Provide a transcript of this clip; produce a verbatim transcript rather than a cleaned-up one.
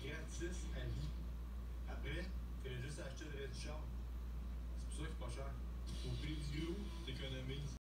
gratis à vie. Après, il fallait juste acheter le reste du char. C'est pour ça qu'il est pas cher. Au prix du gros, t'économises.